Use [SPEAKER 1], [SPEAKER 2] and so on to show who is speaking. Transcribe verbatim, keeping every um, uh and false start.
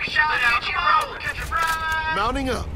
[SPEAKER 1] Shot out, roll, catch a ride.
[SPEAKER 2] Mounting up.